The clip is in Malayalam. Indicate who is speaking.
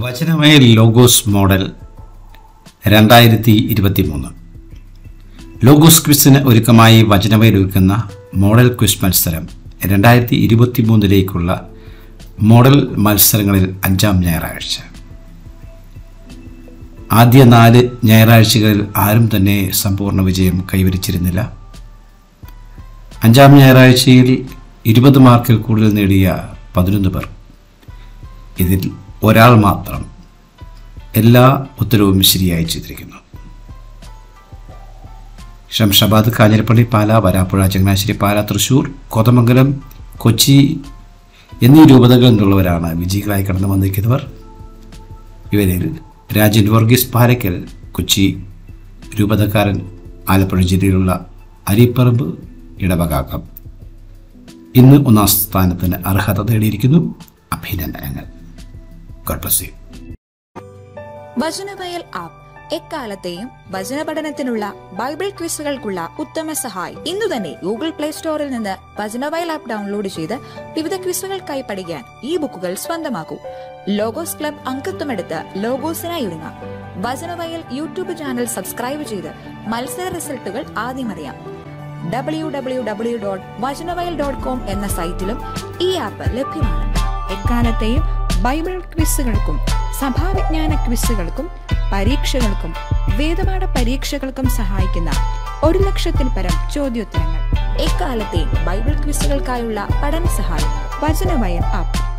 Speaker 1: വചനമയ ലോഗോസ് മോഡൽ 2023 ലോഗോസ് ക്വിസിന് ഒരുക്കമായി വചനമയിൽ ഒരുക്കുന്ന മോഡൽ ക്വിസ് മത്സരം 2023 മോഡൽ മത്സരങ്ങളിൽ 5-ാം ഞായറാഴ്ച. ആദ്യ 4 ഞായറാഴ്ചകളിൽ ആരും തന്നെ സമ്പൂർണ്ണ വിജയം കൈവരിച്ചിരുന്നില്ല. 5-ാം ഞായറാഴ്ചയിൽ 20 മാർക്കിൽ കൂടുതൽ നേടിയ 11 പേർ. ഇതിൽ ഒരാൾ മാത്രം എല്ലാ ഉത്തരവും ശരിയായി ചെയ്തിരിക്കുന്നു. ശംഷാബാദ്, കാഞ്ഞിരപ്പള്ളി, പാല, വരാപ്പുഴ, ചങ്ങനാശ്ശേരി, പാല, തൃശ്ശൂർ, കോതമംഗലം, കൊച്ചി എന്നീ രൂപതകളിൽ നിന്നുള്ളവരാണ് വിജയികളായി കടന്നു വന്നിരിക്കുന്നവർ. ഇവരിൽ രാജൻ വർഗീസ് പാലയ്ക്കൽ കൊച്ചി രൂപതക്കാരൻ, ആലപ്പുഴ ജില്ലയിലുള്ള അരിപ്പറമ്പ് ഇടവകാകം ഇന്ന് 1-ാം സ്ഥാനത്തിന് അർഹത നേടിയിരിക്കുന്നു. അഭിനന്ദനങ്ങൾ. God bless you.
Speaker 2: Vachanavayal app എക്കാലത്തെയും വചന പഠനത്തിനുള്ള ബൈബിൾ ക്വിസുകൾക്കുള്ള ഉത്തമ സഹായി. ഇന്നു തന്നെ ഗൂഗിൾ പ്ലേ സ്റ്റോറിൽ നിന്ന് വചനവയൽ ആപ്പ് ഡൗൺലോഡ് ചെയ്ത് വിവിധ ക്വിസുകൾക്കായി പഠിക്കാൻ ഈ ബുക്കുകൾ സ്വന്തമാക്കൂ. ലോഗോസ് ക്ലബ് അംഗത്വമെടുത്ത് ലോഗോസിനായി ഒരുങ്ങാം. വചനവയൽ യൂട്യൂബ് ചാനൽ സബ്സ്ക്രൈബ് ചെയ്ത് മത്സര റിസൾട്ടുകൾ ആദ്യം അറിയാം. www.vajanavayal.com എന്ന സൈറ്റിലും ഈ ആപ്പ് ലഭ്യമാണ്. എക്കാലത്തെയും ബൈബിൾ ക്വിസുകൾക്കും സഭാവിജ്ഞാന ക്വിസുകൾക്കും പരീക്ഷകൾക്കും വേദപാഠ പരീക്ഷകൾക്കും സഹായിക്കുന്ന 1,00,000-ൽ പരം ചോദ്യോത്തരങ്ങൾ. എക്കാലത്തെയും ബൈബിൾ ക്വിസുകൾക്കായുള്ള പഠന സഹായം വചനവയൽ ആപ്പ്.